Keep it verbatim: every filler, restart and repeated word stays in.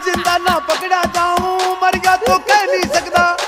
जिंदा ना पकड़ा जाऊं, मर गया तो कह नहीं सकता।